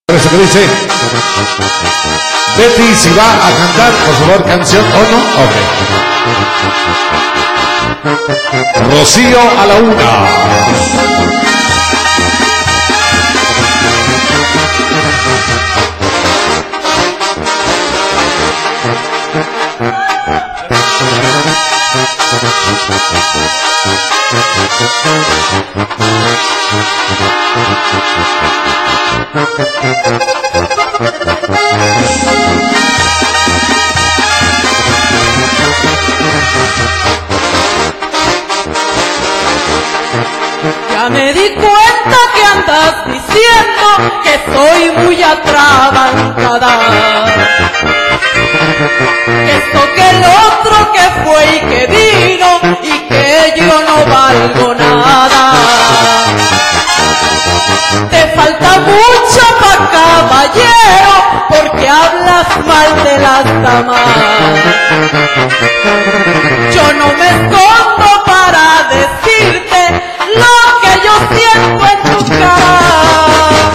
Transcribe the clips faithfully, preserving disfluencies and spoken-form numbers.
Eso que dice Betty, si va a cantar, por favor, canción o no. Ok. Rocío a la una. Ya me di cuenta que andas diciendo que soy muy atrabancada, que esto que el otro que fue y que vino y que yo no valgo nada. Te falta mucho pa' caballero porque hablas mal de las damas. Yo no me escondo para decirte lo que yo siento en tu cara.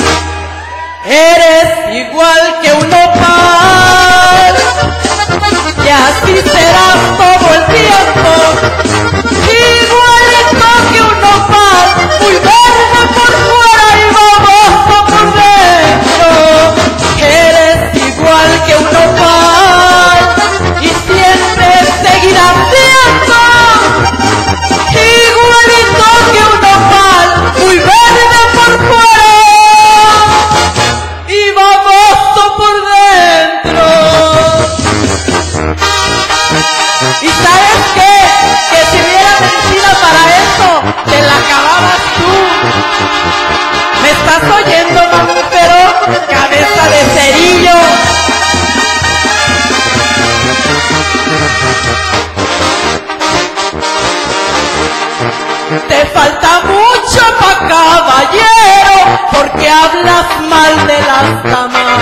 Eres igual que un nopal y así serás todo el tiempo. Igualito que un nopal, muy verde por fuera y baboso por dentro. Eres igual que un nopal y siempre seguirás siendo igualito que un nopal, muy verde por fuera y baboso por dentro. ¿Y sabes qué? Que si hubiera medicina para eso, te la acababas tú. ¿Me estás oyendo, mamífero? Cabeza de cerillo. Te falta mucho pa' caballero porque hablas mal de las damas.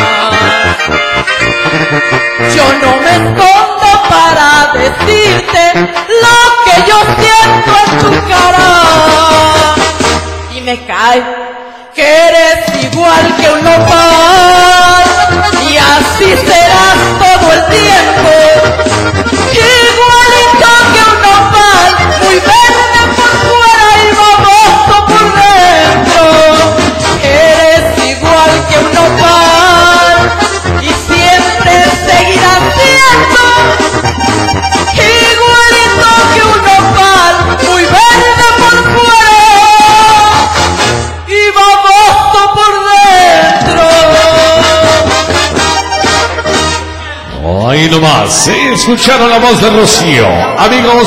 Yo no me escondo para decirte lo que yo siento en tu cara. Y me cae que eres igual que un nopal y así serás todo el tiempo. Igualito que un nopal, muy verde por fuera y baboso por dentro. Eres igual que un nopal y siempre seguirás siendo igualito que un nopal, muy verde por fuera y baboso por dentro. Ahí nomás, ¿sí? Escucharon la voz de Rocío. Amigos,